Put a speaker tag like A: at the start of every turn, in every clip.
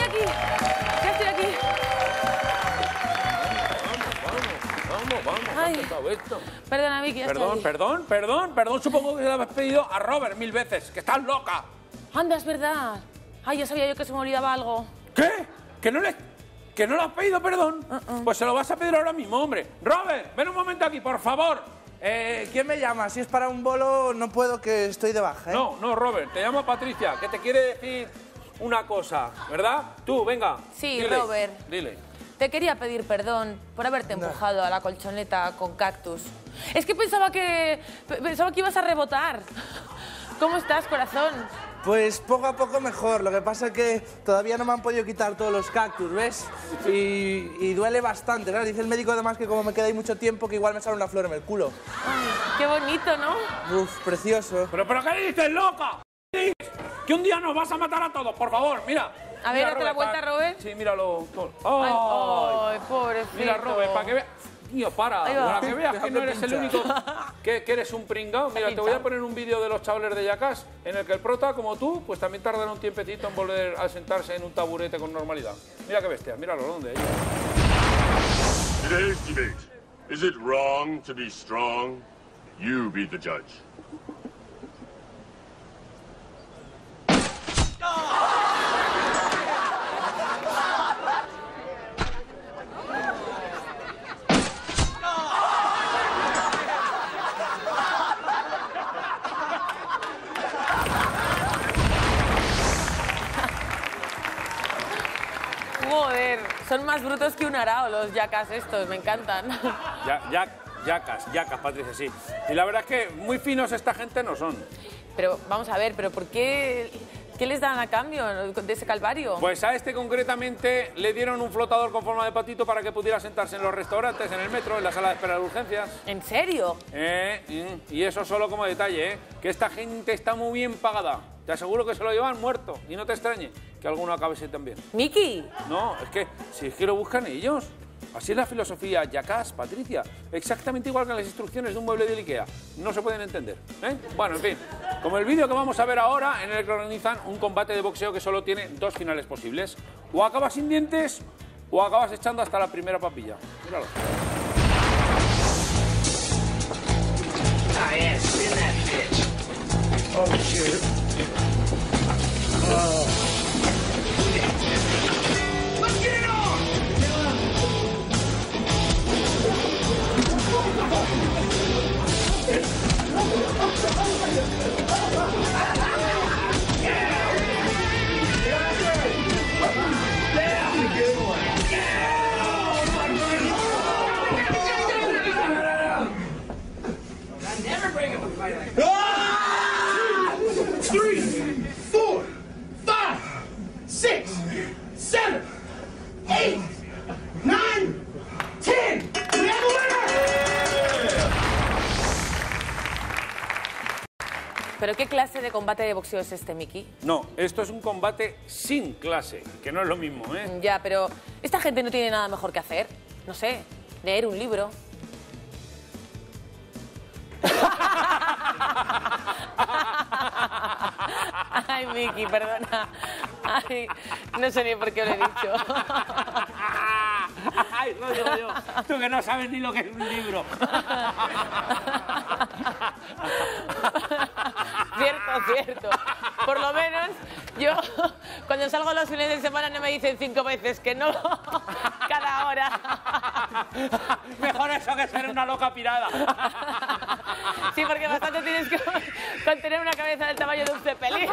A: aquí. Ya estoy aquí.
B: Vamos,
A: Ay.
B: ¿qué está esto?
A: Perdona, Vicky, ya estoy aquí.
B: Perdón, supongo que se lo habéis pedido a Robert 1000 veces, que estás loca.
A: Anda, es verdad. Ay, ya sabía yo que se me olvidaba algo.
B: ¿Qué? ¿Que no lo has pedido perdón? Pues se lo vas a pedir ahora mismo, hombre. Robert, ven un momento aquí, por favor.
C: ¿Quién me llama? Si es para un bolo, no puedo, que estoy de baja, ¿eh?
B: No, Robert, te llamo Patricia, que te quiere decir una cosa, ¿verdad? Tú, venga.
A: Sí,
B: dile,
A: Robert.
B: Dile.
A: Te quería pedir perdón por haberte empujado a la colchoneta con cactus. Es que pensaba que ibas a rebotar. ¿Cómo estás, corazón?
C: Pues poco a poco mejor. Lo que pasa es que todavía no me han podido quitar todos los cactus, ¿ves? Y duele bastante, ¿no? Dice el médico además que como me queda ahí mucho tiempo, que igual me sale una flor en el culo.
A: Ay, qué bonito, ¿no?
C: Uf, precioso.
B: ¿Pero qué dices, loca? ¿Qué dices? Que un día nos vas a matar a todos, por favor, mira.
A: A ver, date la vuelta, Robert.
B: Sí, míralo.
A: Ay, pobrecito.
B: Mira, Robert, para que veas... Tío, para que veas que no eres el único, que eres un pringao. Mira, te voy a poner un vídeo de los chavales de Jackass en el que el prota, como tú, pues también tardará un tiempecito en volver a sentarse en un taburete con normalidad. Mira qué bestia, míralo, ¿dónde?
D: Today's debate. Is it wrong to be strong? You be the judge.
A: Joder, son más brutos que un arao los Jackass estos, me encantan.
B: Jackass, Patricia, sí. Y la verdad es que muy finos esta gente no son.
A: Pero vamos a ver, ¿pero por qué? ¿Qué les dan a cambio de ese calvario?
B: Pues a este concretamente le dieron un flotador con forma de patito para que pudiera sentarse en los restaurantes, en el metro, en la sala de espera de urgencias.
A: ¿En serio?
B: Y eso solo como detalle, que esta gente está muy bien pagada. Te aseguro que se lo llevan muerto. Y no te extrañe que alguno acabe así también.
A: ¿Miki?
B: No, si es que lo buscan ellos. Así es la filosofía Jackass, Patricia. Exactamente igual que las instrucciones de un mueble de Ikea. No se pueden entender, ¿eh? Bueno, en fin. Como el vídeo que vamos a ver ahora, en el que organizan un combate de boxeo que solo tiene dos finales posibles. O acabas sin dientes, o acabas echando hasta la primera papilla. Míralo.
E: Ah, yeah, spin that bitch. Oh, shit. Let's get it on! Never bring up a fight like that. 3, 4, 5, 6, 7, 8, 9, 10. We have a winner!
A: ¿Pero qué clase de combate de boxeo es este, Miki?
B: No, esto es un combate sin clase, que no es lo mismo, ¿eh?
A: Ya, pero esta gente no tiene nada mejor que hacer. No sé, leer un libro. Ay, Miki, perdona. Ay, no sé ni por qué lo he dicho.
B: Ay, lo digo yo. Tú que no sabes ni lo que es un libro.
A: Cierto. Por lo menos yo, cuando salgo los fines de semana, no me dicen 5 veces que no cada hora.
B: Mejor eso que ser una loca pirada.
A: Sí, porque bastante tienes que contener una cabeza del tamaño de un cepelín.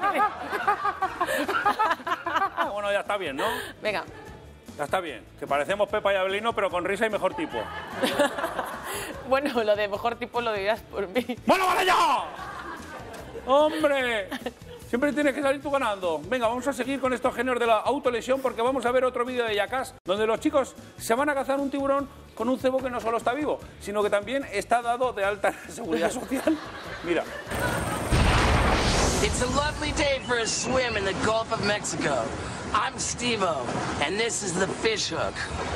B: Bueno, ya está bien, ¿no?
A: Venga.
B: Ya está bien. Que parecemos Pepa y Abelino, pero con risa y mejor tipo.
A: Bueno, lo de mejor tipo lo dirás por mí.
B: ¡Bueno, vale ya! ¡Hombre! Siempre tienes que salir tú ganando. Venga, vamos a seguir con estos genios de la autolesión porque vamos a ver otro vídeo de Jackass donde los chicos se van a cazar un tiburón con un cebo que no solo está vivo, sino que también está dado de alta en seguridad social. Mira.
E: It's a lovely day for a swim in the Gulf of Mexico. I'm Steve-O, and this is the fish hook.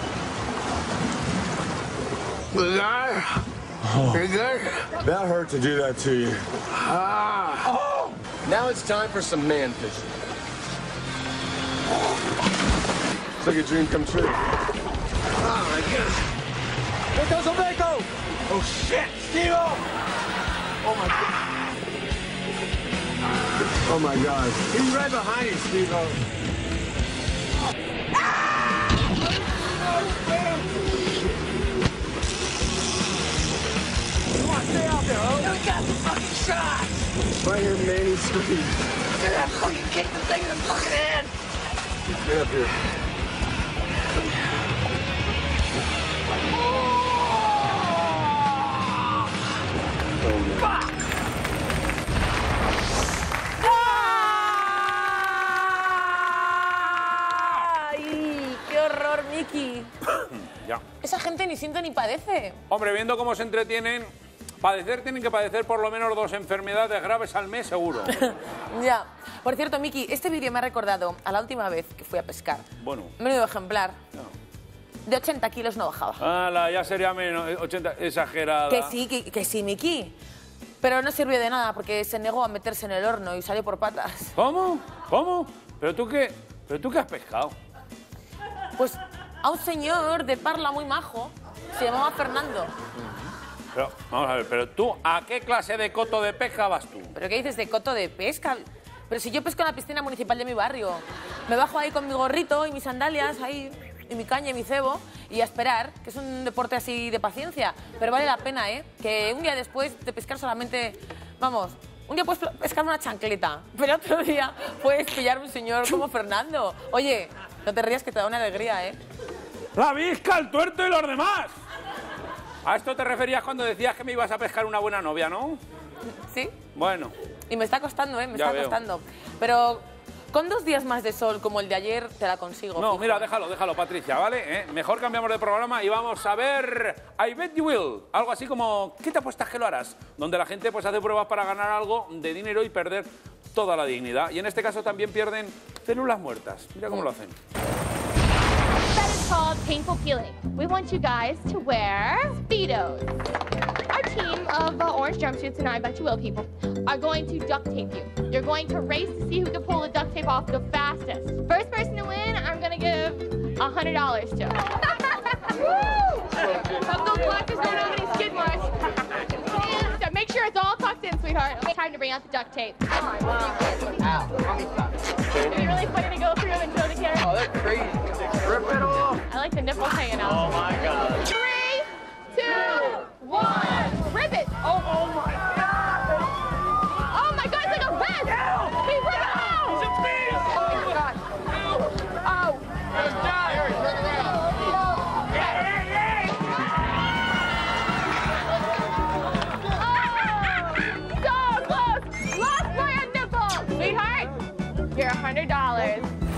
F: The guy? You good?
D: That hurt to do that to you.
F: Ah.
D: Now it's time for some man fishing. It's like a dream come true.
F: Oh, my goodness. There goes Omeko! Oh, shit! Steve-O! Oh, my God. Oh, my God. He's right behind you, Steve-O. Come on, stay out there, oh!
E: You got the fucking shot!
F: Right here, Manny, scream.
E: Get that fucking kick the thing in the fucking head!
F: Get up here.
A: ¡Ay! ¡Qué horror, Miki!
B: Ya.
A: Esa gente ni siente ni padece.
B: Hombre, viendo cómo se entretienen, tienen que padecer por lo menos 2 enfermedades graves al mes, seguro.
A: Ya. Por cierto, Miki, este vídeo me ha recordado a la última vez que fui a pescar.
B: Bueno.
A: Menudo ejemplar.
B: No.
A: De 80 kilos no bajaba.
B: ¡Hala! Ya sería menos, 80, exagerada.
A: Que sí, Miki. Pero no sirvió de nada porque se negó a meterse en el horno y salió por patas.
B: ¿Cómo? ¿Cómo? ¿Pero tú qué has pescado?
A: Pues a un señor de Parla muy majo, se llamaba Fernando.
B: Pero, vamos a ver, pero tú, ¿a qué clase de coto de pesca vas tú?
A: ¿Pero qué dices de coto de pesca? Pero si yo pesco en la piscina municipal de mi barrio. Me bajo ahí con mi gorrito y mis sandalias, ahí, y mi caña y mi cebo, y a esperar, que es un deporte así de paciencia. Pero vale la pena, ¿eh? Que un día después de pescar solamente... Vamos, un día puedes pescar una chancleta, pero otro día puedes pillar un señor como Fernando. Oye, no te rías que te da una alegría, ¿eh?
B: ¡La visca, el tuerto y los demás! A esto te referías cuando decías que me ibas a pescar una buena novia, ¿no?
A: ¿Sí?
B: Bueno.
A: Y me está costando, ¿eh? Me
B: Ya
A: está
B: veo.
A: costando. Pero con 2 días más de sol como el de ayer te la consigo.
B: No,
A: fijo.
B: mira, déjalo, Patricia, ¿vale? Mejor cambiamos de programa y vamos a ver I Bet You Will. Algo así como ¿qué te apuestas que lo harás? Donde la gente pues hace pruebas para ganar algo de dinero y perder toda la dignidad. Y en este caso también pierden células muertas. Mira cómo lo hacen.
G: That is called painful peeling. We want you guys to wear Speedos. Our team of orange jumpsuits and I Bet You Will people are going to duct tape you. You're going to race to see who can pull the duct tape off the fastest. First person to win, I'm going to give $100 to. Woo! Have those blackers going over these skid marks. And make sure it's all tucked in, sweetheart. Okay, time to bring out the duct tape. It'd be really funny to go through and show the camera.
F: Oh, that's crazy. Rip it off.
G: I like the nipples hanging out.
F: Oh, my God.
G: 3, 2, 1. Rip it. Oh my God. Oh my God, it's like a vest. We rip it out. It's a beast. Oh my God. Oh.
F: Let's die. Turn around.
G: Oh, so close. Lost by a nipple. Sweetheart, you're $100.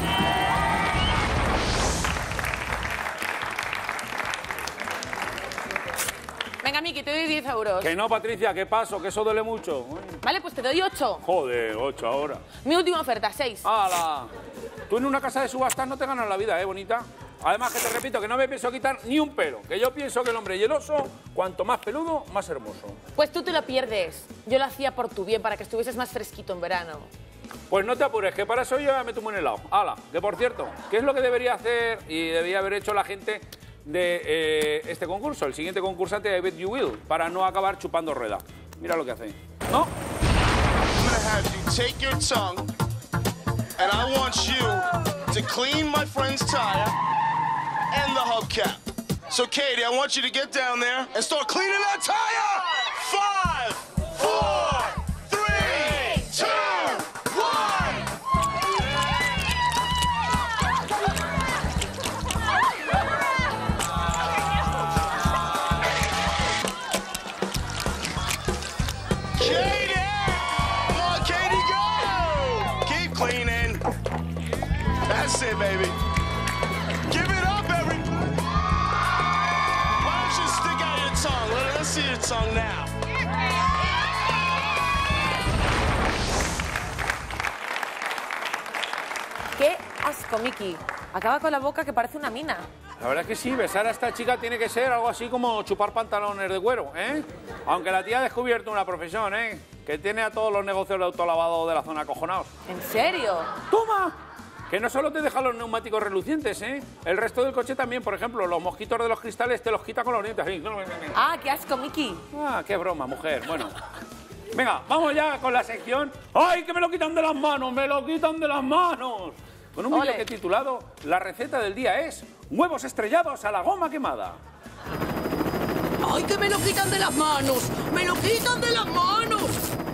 A: Venga, Miki, te doy 10 euros.
B: Que no, Patricia, ¿qué paso? Que eso duele mucho.
A: Vale, pues te doy 8.
B: Joder, 8 ahora.
A: Mi última oferta, 6.
B: ¡Hala! Tú en una casa de subastas no te ganas la vida, bonita. Además, que te repito, que no me pienso quitar ni un pelo. Que yo pienso que el hombre y el oso, cuanto más peludo, más hermoso.
A: Pues tú te lo pierdes. Yo lo hacía por tu bien, para que estuvieses más fresquito en verano.
B: Pues no te apures, que para eso yo ya me tomo un helado. ¡Hala! Que por cierto, ¿qué es lo que debería hacer y debería haber hecho la gente de este concurso, el siguiente concursante de I Bet You Will, para no acabar chupando rueda? Mira lo que hace. ¿No?
H: I'm gonna have you take your tongue, and I want you to clean my friend's tire and the hubcap. So, Katie, I want you to get down there and start cleaning that tire. 5, 4, 3, 2, 1. Katie! Come on, Katie, go! Keep cleaning. That's it, baby. Give it up, everybody. Why don't you stick out your tongue? Let's see your tongue now.
A: ¡Qué asco, Miki! Acaba con la boca que parece una mina.
B: La verdad es que sí, besar a esta chica tiene que ser algo así como chupar pantalones de cuero, ¿eh? Aunque la tía ha descubierto una profesión, ¿eh? Que tiene a todos los negocios de autolavado de la zona acojonados.
A: ¿En serio?
B: ¡Toma! Que no solo te deja los neumáticos relucientes, ¿eh? El resto del coche también, por ejemplo, los mosquitos de los cristales te los quita con los dientes.
A: Ah, qué asco, Miki.
B: Ah, qué broma, mujer. Bueno. Venga, vamos ya con la sección. ¡Ay, que me lo quitan de las manos! ¡Me lo quitan de las manos! Con un vídeo que he titulado La receta del día es huevos estrellados a la goma quemada.
E: ¡Ay, que me lo quitan de las manos! ¡Me lo quitan de las manos!